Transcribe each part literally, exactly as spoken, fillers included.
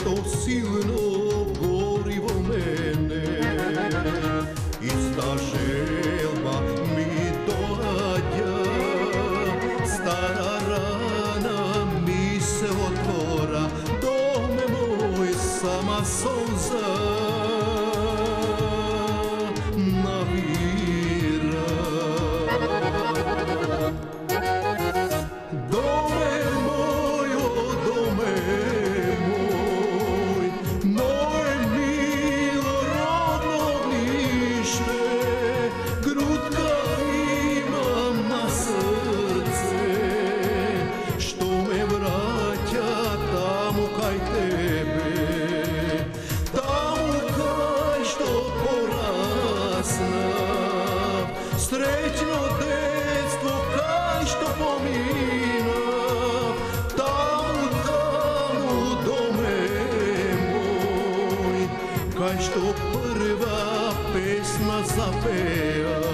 nešto silno gorivo mene. Ista želba mi dođa, stara rana mi se otvora, dome moj sama solza navira. Dome moj, o dome moj, moje milo rodno ognjište, grutka imam na srce, što me vraća tamo kaj tebe, tamo kaj što porasna, srećno detstvo kaj što pomina, tamo, tamo dome moj, kaj što prva pesma zapeja.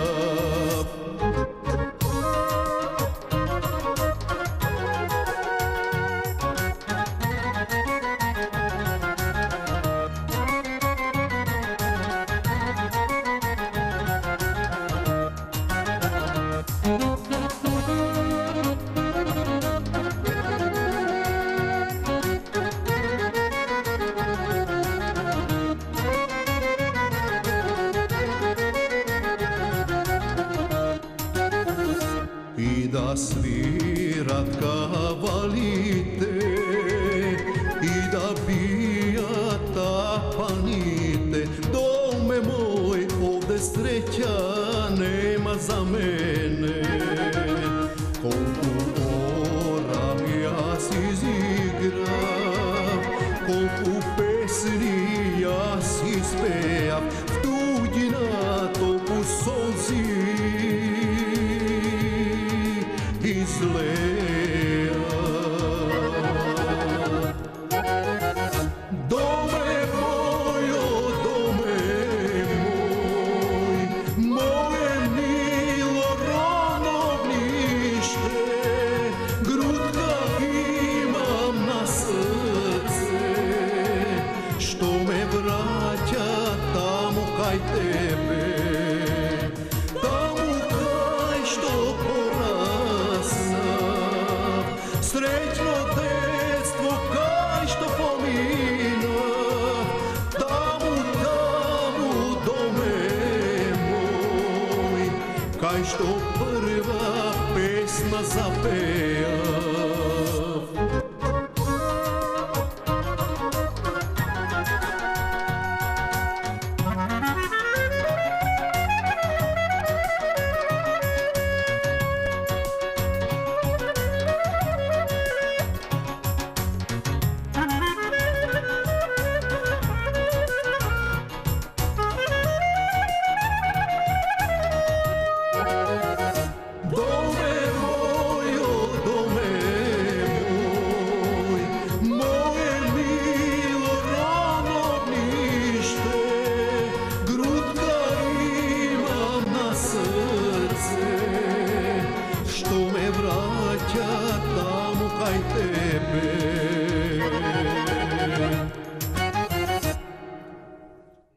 I da svirat kavalite, i da bijata panite, dome moj, ovde sreća nema za mene. Kolku ora ja si izigrav, kolku pesni ja si spejav, v tuđina toku solzi izleja. Dome moj, o dome moj, moje milo rodno ognjište, grutka imam na srce, što me vraća tamo kaj tebe, tamo kaj što porasna, srećno detstvo kaj što pomina, tamo, tamo dome moj, kaj što prva pesma zapeja. Što me vraća tamo kaj tebe,